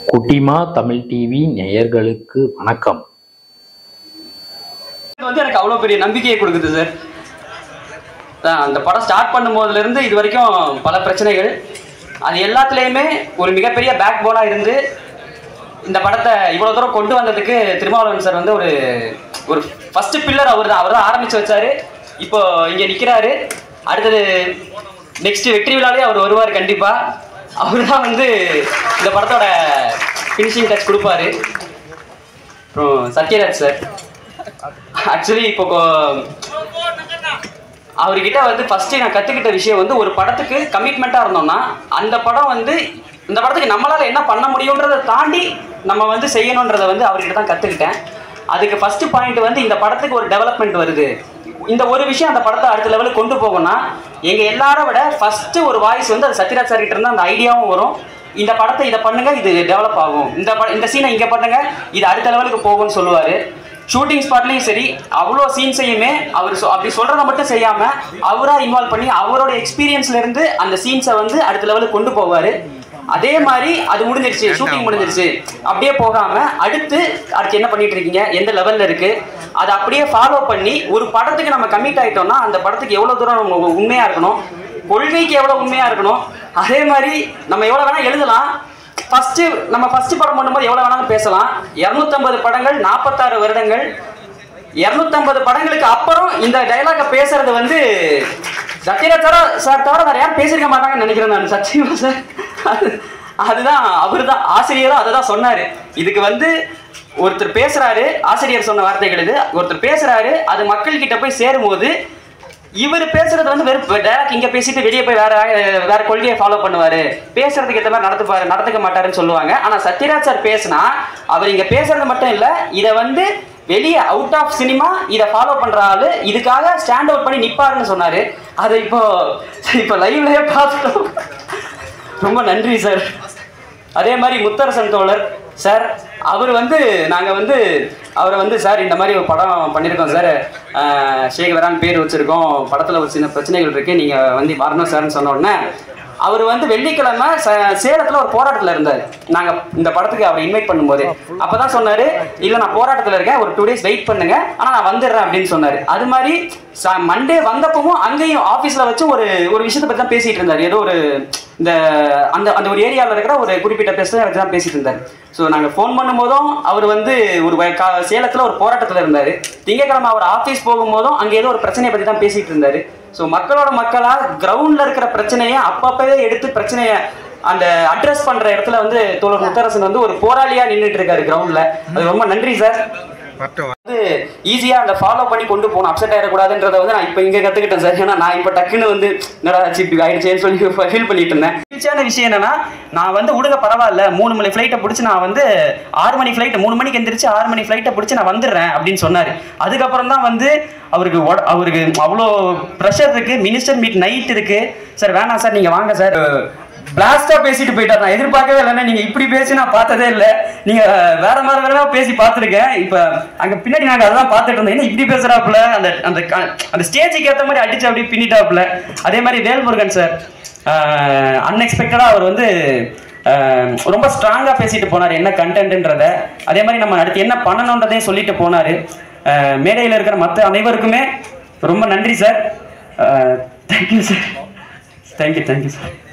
குட்டிமா தமிழ் டிவி நேயர்களுக்கு வணக்கம். எனக்கு அவ்வளோ பெரிய நம்பிக்கையை கொடுக்குது சார். அந்த படம் ஸ்டார்ட் பண்ணும் போதுலேருந்து இது வரைக்கும் பல பிரச்சனைகள், அது எல்லாத்துலேயுமே ஒரு மிகப்பெரிய பேக் போனாக இருந்து இந்த படத்தை இவ்வளோ தூரம் கொண்டு வந்ததுக்கு திருமாவளவன் சார் வந்து ஒரு ஃபஸ்ட்டு பில்லர் அவர் தான் ஆரம்பித்து வச்சார். இப்போ இங்கே நிற்கிறாரு. அடுத்தது நெக்ஸ்ட் வெற்றி விழாலே அவர் வருவார் கண்டிப்பாக. அவர் தான் வந்து இந்த படத்தோட ஃபினிஷிங் டச் கொடுப்பாரு. அப்புறம் சத்யராஜ் சார் ஆக்சுவலி இப்போ அவர்கிட்ட வந்து ஃபஸ்ட்டு நான் கற்றுக்கிட்ட விஷயம் வந்து, ஒரு படத்துக்கு கமிட்மெண்ட்டாக இருந்தோம்னா அந்த படம் வந்து இந்த படத்துக்கு நம்மளால் என்ன பண்ண முடியுன்றதை தாண்டி நம்ம வந்து செய்யணுன்றதை வந்து அவர்கிட்ட தான் கற்றுக்கிட்டேன். அதுக்கு ஃபஸ்ட்டு பாயிண்ட் வந்து, இந்த படத்துக்கு ஒரு டெவலப்மெண்ட் வருது, இந்த ஒரு விஷயம் அந்த படத்தை அடுத்த லெவலுக்கு கொண்டு போகணும்னா எங்கள் எல்லாரை விட ஃபஸ்ட்டு ஒரு வாய்ஸ் வந்து அது சத்யராஜ் சார் கிட்ட இருந்தால் அந்த ஐடியாவும் வரும். இந்த படத்தை இதை பண்ணுங்க, இது டெவலப் ஆகும், இந்த சீனை இங்கே பண்ணுங்க, இது அடுத்த லெவலுக்கு போகும்னு சொல்லுவார். ஷூட்டிங் ஸ்பாட்லேயும் சரி, அவ்வளோ சீன்ஸையுமே அவர் அப்படி சொல்கிறத மட்டும் செய்யாமல் அவராக இன்வால்வ் பண்ணி அவரோட எக்ஸ்பீரியன்ஸ்லேருந்து அந்த சீன்ஸை வந்து அடுத்த லெவலுக்கு கொண்டு போவார். அதே மாதிரி அது முடிஞ்சிருச்சு, ஷூட்டிங் முடிஞ்சிருச்சு, அப்படியே போகாமல் அடுத்து என்ன பண்ணிட்டு இருக்கீங்க, எந்த லெவலில் இருக்குது, அதை அப்படியே ஃபாலோ பண்ணி ஒரு படத்துக்கு நம்ம கமிட் ஆகிட்டோம்னா அந்த படத்துக்கு எவ்வளோ தூரம் நம்ம உண்மையாக இருக்கணும், கொள்கைக்கு எவ்வளோ உண்மையாக இருக்கணும், அதே மாதிரி நம்ம எவ்வளோ வேணால் எழுதலாம். நம்ம ஃபஸ்ட்டு படம் பண்ணும்போது எவ்வளோ வேணாலும் பேசலாம். 250 படங்கள், 46 வருடங்கள், 250 படங்களுக்கு அப்புறம் இந்த டைலாக பேசுறது வந்து சத்யராஜ் சார் தவிர வேறு யாரும் பேசியிருக்க மாட்டாங்கன்னு நினைக்கிறேன் நான். சத்தியமா சார், அதுதான் அவர் தான் ஆசிரியரும் அதை தான் சொன்னார். இதுக்கு வந்து ஒருத்தர் பேசுகிறாரு, ஆசிரியர் சொன்ன வார்த்தைகள் இது, ஒருத்தர் பேசுகிறாரு, அது மக்கள்கிட்ட போய் சேரும்போது இவர் பேசுறது வந்து வெறும் டைரக்ட் இங்கே பேசிட்டு வெளியே போய் வேற கொள்கையை ஃபாலோ பண்ணுவார், பேசுறதுக்கு ஏற்ற மாதிரி நடத்துக்க மாட்டாருன்னு சொல்லுவாங்க. ஆனால் சத்யராஜ் சார் பேசினா அவர் இங்கே பேசுறது மட்டும் இல்லை, இதை வந்து வெளியே அவுட் ஆஃப் சினிமா இதை ஃபாலோ பண்ணுற ஆள் இதுக்காக ஸ்டாண்ட் அவுட் பண்ணி நிற்பாருன்னு சொன்னார். அதை இப்போ லைவ்லேயே பார்த்துட்டோம். ரொம்ப நன்றி சார். அதே மாதிரி முத்தரசன் தோழர் சார், அவர் வந்து நாங்கள் வந்து அவரை வந்து சார் இந்த மாதிரி ஒரு படம் பண்ணியிருக்கோம் சார், சேகவரான் பேர் வச்சுருக்கோம், படத்தில் ஒரு சின்ன பிரச்சனைகள் இருக்குது, நீங்கள் வந்து வரணும் சார்னு சொன்ன உடனே அவர் வந்து வெள்ளிக்கிழமை சேலத்தில் ஒரு போராட்டத்தில் இருந்தார். நாங்கள் இந்த படத்துக்கு அவரை இன்வைட் பண்ணும்போது அப்போ தான் சொன்னார், இல்லை நான் போராட்டத்தில் இருக்கேன், ஒரு 2 days வெயிட் பண்ணுங்க, ஆனால் நான் வந்துடுறேன் அப்படின்னு சொன்னார். அது மாதிரி மண்டே வந்தப்பவும் அங்கேயும் ஆஃபீஸில் வச்சு ஒரு விஷயத்தை பற்றி தான் பேசிகிட்டு இருந்தார். ஏதோ ஒரு அந்த ஒரு ஏரியாவில் இருக்கிற ஒரு குறிப்பிட்ட பேச வச்சு தான் பேசிகிட்டு இருந்தார். ஸோ நாங்கள் ஃபோன் பண்ணும்போதும் அவர் வந்து சேலத்தில் ஒரு போராட்டத்தில் இருந்தார். திங்கக்கிழமை அவர் ஆஃபீஸ் போகும்போதும் அங்கே ஏதோ ஒரு பிரச்சனையை பற்றி தான் பேசிகிட்டு இருந்தார். ஸோ மக்களோட மக்களாக கிரவுண்டில் இருக்கிற பிரச்சனையை அப்பப்பவே எடுத்து பிரச்சனையை அந்த அட்ரஸ் பண்ணுற இடத்துல வந்து தோழர் முத்தரசன் வந்து ஒரு போராளியாக நின்றுட்டு இருக்காரு கிரவுண்டில். அது ரொம்ப நன்றி சார். வந்து ஈஸியாக அந்த ஃபாலோ பண்ணி கொண்டு போகணும், அப்செட் ஆகிடக்கூடாதுன்றதை வந்து நான் இப்போ இங்கே கற்றுக்கிட்டேன் சார். ஏன்னா நான் இப்போ டக்குன்னு வந்து என்னடா இப்படி ஆயிடுச்சேன்னு சொல்லி ஃபீல் பண்ணிட்டு இருந்தேன். ஈஸியான விஷயம் என்னன்னா, நான் வந்து விடுங்க பரவாயில்ல, 3 மணி ஃப்ளைட்டை பிடிச்சி நான் வந்து 6 மணி ஃப்ளைட்டை 3 மணிக்கு எந்திரிச்சு 6 மணி ஃப்ளைட்டை பிடிச்சி நான் வந்துடுறேன் அப்படின்னு சொன்னார். அதுக்கப்புறம் தான் வந்து அவருக்கு அவ்வளோ ப்ரெஷர் இருக்குது, மினிஸ்டர் மீட் நைட் இருக்குது சார், வேணாம் சார் நீங்கள் வாங்க சார், பிளாஸ்டா பேசிட்டு போயிட்டார். நான் எதிர்பார்க்கவே இல்லைன்னா, நீங்க இப்படி பேசி நான் பார்த்ததே இல்லை, நீங்க வேற மாதிரி பேசி பார்த்துருக்கேன். இப்ப அங்க பின்னாடி நாங்க அதான் பார்த்துட்டு இருந்தோம், என்ன இப்படி பேசுறாப்புல, அந்த ஸ்டேஜுக்கு ஏற்ற மாதிரி அடிச்சு அப்படி பின்னிட்டாப்புல. அதே மாதிரி வேல்முருகன் சார் அன்எக்ஸ்பெக்டடா அவர் வந்து ரொம்ப ஸ்ட்ராங்கா பேசிட்டு போனார் என்ன கண்டென்ட்ன்றத. அதே மாதிரி நம்ம அடுத்து என்ன பண்ணணுன்றதையும் சொல்லிட்டு போனாரு. மேடையில் இருக்கிற மற்ற அனைவருக்குமே ரொம்ப நன்றி sir. Thank you sir. Thank you sir.